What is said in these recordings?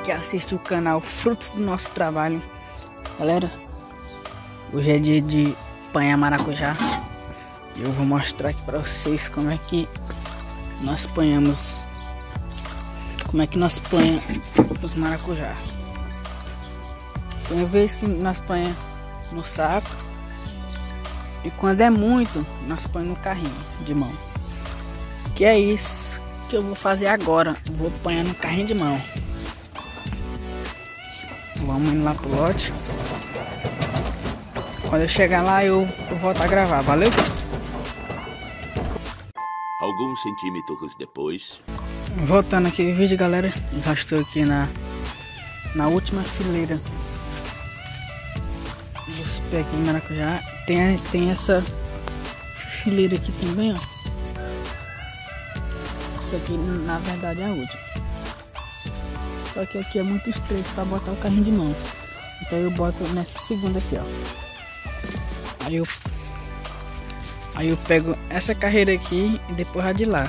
que assiste o canal Frutos do Nosso Trabalho. Galera, hoje é dia de apanhar maracujá. Eu vou mostrar aqui pra vocês como é que nós apanhamos. Como é que nós apanhamos os maracujá. Tem vez que nós apanhamos no saco. E quando é muito, nós põe no carrinho de mão. Que é isso que eu vou fazer agora. Vou apanhar no carrinho de mão. Vamos indo lá pro lote. Quando eu chegar lá, eu volto a gravar. Valeu? Alguns centímetros depois. Voltando aqui o vídeo, galera. Já estou aqui na última fileira dos pés aqui de maracujá. Tem essa fileira aqui também, ó. Essa aqui na verdade é a última. Só que aqui é muito estreito para botar o carrinho de mão. Então eu boto nessa segunda aqui, ó. Aí eu pego essa carreira aqui e depois a de lá.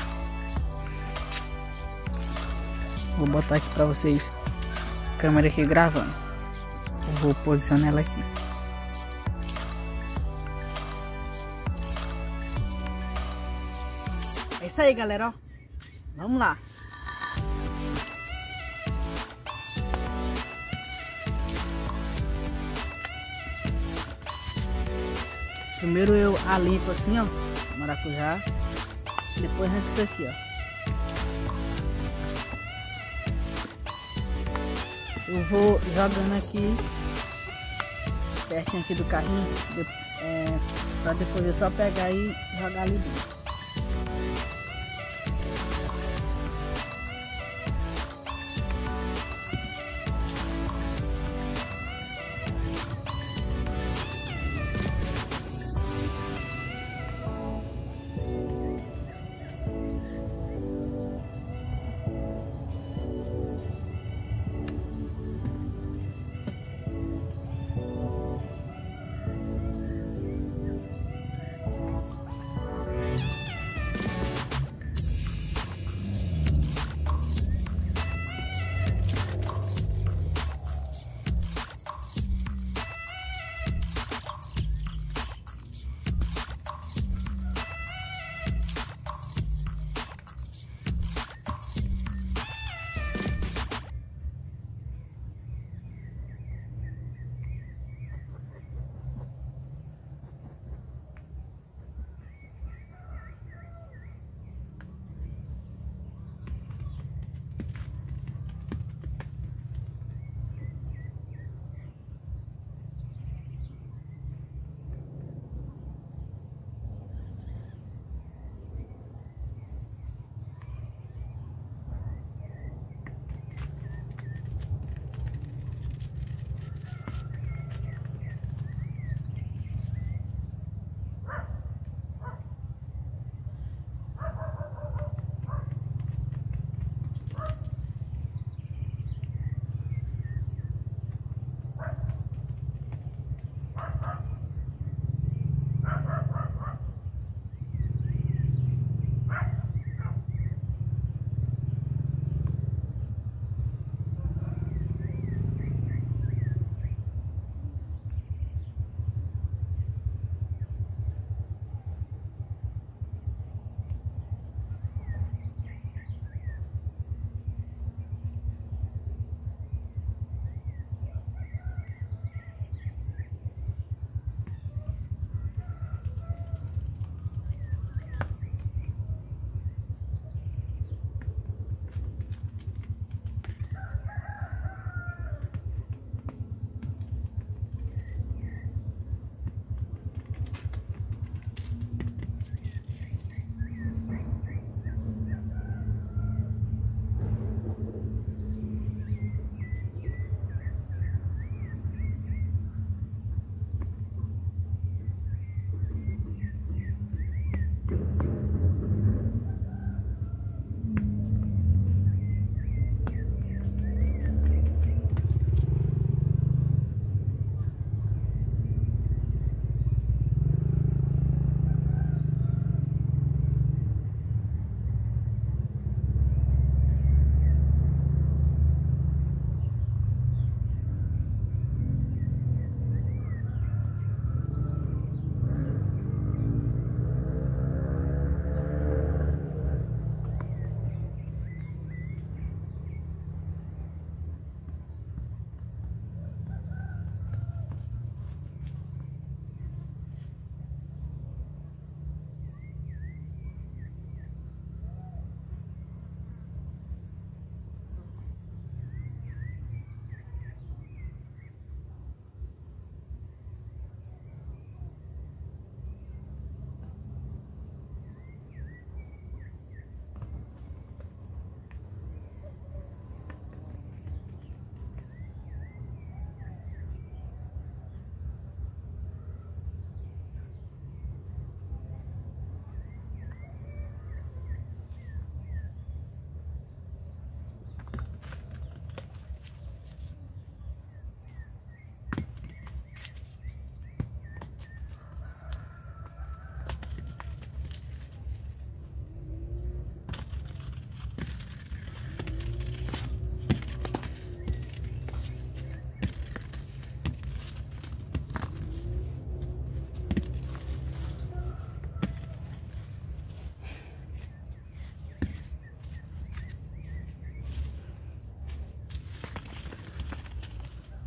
Vou botar aqui para vocês. Câmera aqui gravando. Eu vou posicionar ela aqui. É isso aí, galera, ó. Vamos lá. Primeiro eu limpo assim, ó, maracujá. Depois arranco isso aqui, ó. Eu vou jogando aqui pertinho aqui do carrinho, pra depois eu só pegar e jogar ali dentro.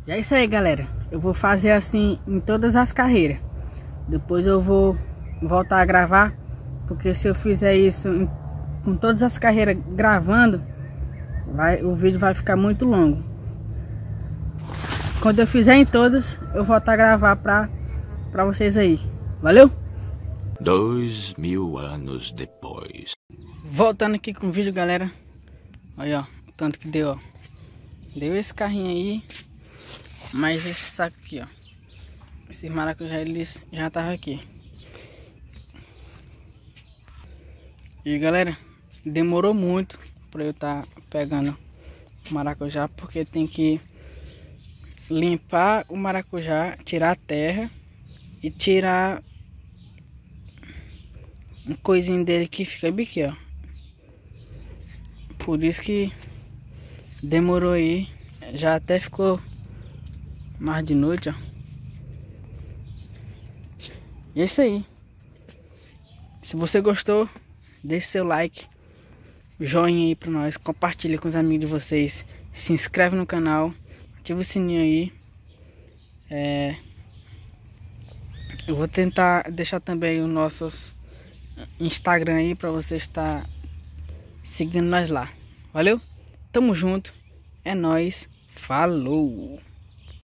E é isso aí, galera. Eu vou fazer assim em todas as carreiras. Depois eu vou voltar a gravar, porque se eu fizer isso com todas as carreiras gravando, o vídeo vai ficar muito longo. Quando eu fizer em todas, eu volto a gravar pra vocês aí. Valeu? 2000 anos depois. Voltando aqui com o vídeo, galera. Olha, ó, o tanto que deu, ó. Deu esse carrinho aí, mais esse saco aqui, ó. Esses maracujá, eles já estavam aqui. E galera, demorou muito pra eu estar pegando o maracujá, porque tem que limpar o maracujá, tirar a terra e tirar um coisinho dele que fica bem aqui, ó. Por isso que demorou aí, já até ficou mais de noite, ó. E é isso aí. Se você gostou, deixe seu like, joinha aí pra nós, compartilha com os amigos de vocês, se inscreve no canal, ativa o sininho aí. Eu vou tentar deixar também o nosso Instagram aí pra você estar seguindo nós lá. Valeu? Tamo junto. É nóis. Falou!